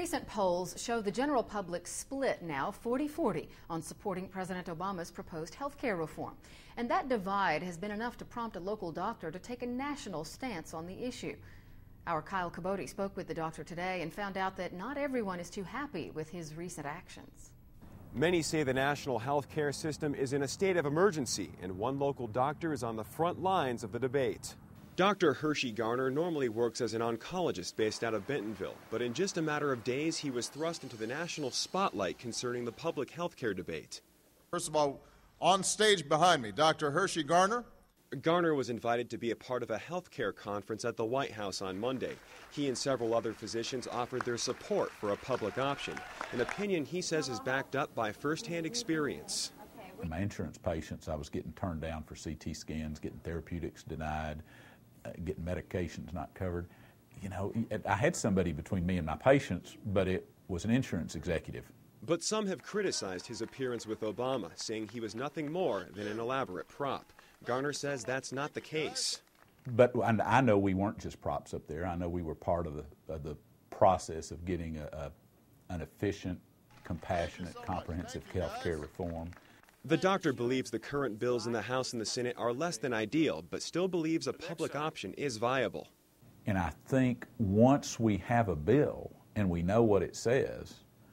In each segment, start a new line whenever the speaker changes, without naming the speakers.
Recent polls show the general public split now 40-40 on supporting President Obama's proposed health care reform. And that divide has been enough to prompt a local doctor to take a national stance on the issue. Our Kyle Cabote spoke with the doctor today and found out that not everyone is too happy with his recent actions.
Many say the national health care system is in a state of emergency, and one local doctor is on the front lines of the debate. Dr. Hershey Garner normally works as an oncologist based out of Bentonville, but in just a matter of days, he was thrust into the national spotlight concerning the public health care debate.
First of all, on stage behind me, Dr. Hershey Garner.
Garner was invited to be a part of a health care conference at the White House on Monday. He and several other physicians offered their support for a public option, an opinion he says is backed up by firsthand experience.
My insurance patients, I was getting turned down for CT scans, getting therapeutics denied, getting medications not covered. You know, I had somebody between me and my patients, but it was an insurance executive.
But some have criticized his appearance with Obama, saying he was nothing more than an elaborate prop. Garner says that's not the case.
But I know we weren't just props up there. I know we were part of the process of getting an efficient, compassionate, comprehensive health care reform.
The doctor believes the current bills in the House and the Senate are less than ideal, but still believes a public option is viable.
And I think once we have a bill and we know what it says,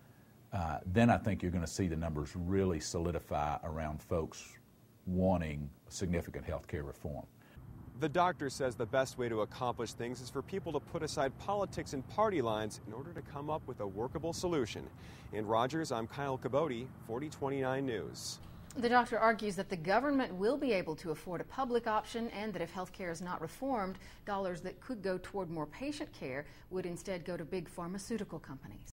then I think you're going to see the numbers really solidify around folks wanting significant health care reform.
The doctor says the best way to accomplish things is for people to put aside politics and party lines in order to come up with a workable solution. In Rogers, I'm Kyle Cabote, 4029 News.
The doctor argues that the government will be able to afford a public option and that if health care is not reformed, dollars that could go toward more patient care would instead go to big pharmaceutical companies.